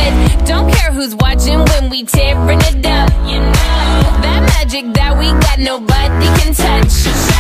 it. Don't care who's watching when we tearing it up. You know that magic that we got, nobody can touch.